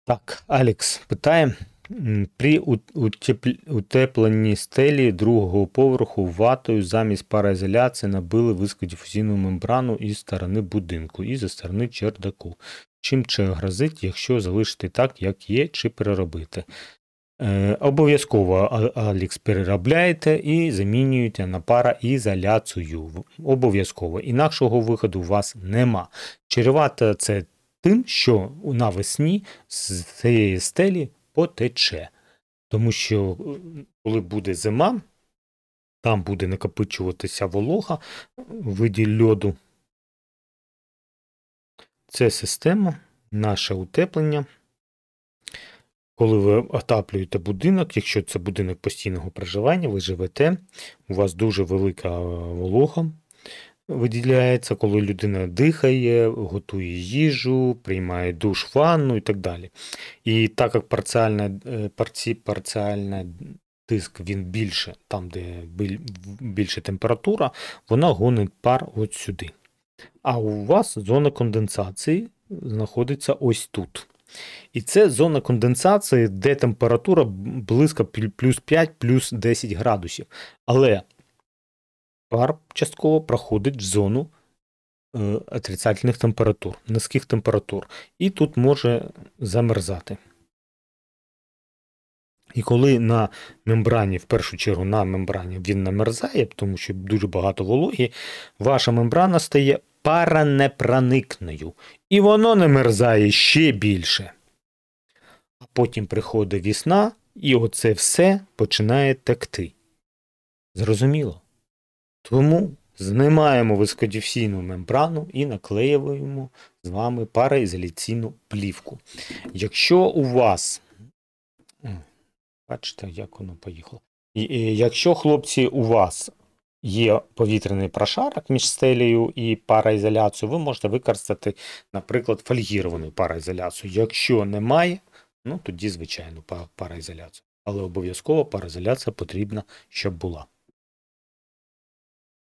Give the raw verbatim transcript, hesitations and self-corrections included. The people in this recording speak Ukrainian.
Так, Алекс питає, м, при у- утепл- утепленні стелі другого поверху ватою замість пароізоляції набили високодифузійну мембрану із сторони будинку і зі сторони чердаку. Чим це грозить, якщо залишити так, як є, чи переробити? Е, обов'язково А- Алекс переробляєте і замінюєте на пароізоляцію. Обов'язково. Інакшого виходу у вас нема. Чревато це тим, що навесні з цієї стелі потече. Тому що е, коли буде зима, там буде накопичуватися волога в виді льоду. Це система, наше утеплення. Коли ви отаплюєте будинок, якщо це будинок постійного проживання, ви живете, у вас дуже велика волога виділяється, коли людина дихає, готує їжу, приймає душ, ванну і так далі. І так як парціальна, е, парці, парціальна тиск він більше, там де біль- більше температура, вона гонить пар от сюди. А у вас зона конденсації знаходиться ось тут. І це зона конденсації, де температура близько плюс п'ять, плюс десять градусів. Але пар частково проходить в зону е, отрицательних температур, низьких температур. І тут може замерзати. І коли на мембрані, в першу чергу на мембрані він намерзає, тому що дуже багато вологі, ваша мембрана стає паранепроникною. І воно намерзає ще більше. А потім приходить весна, і оце все починає текти. Зрозуміло? Тому знімаємо високодифузійну мембрану і наклеюємо з вами пароізоляційну плівку. Якщо у вас, бачите, як воно поїхало. І, і, якщо, хлопці, у вас є повітряний прошарок між стелею і пароізоляцією, ви можете використати, наприклад, фольгіровану пароізоляцію. Якщо немає, ну тоді, звичайно, пароізоляцію. Але обов'язково пароізоляція потрібна, щоб була.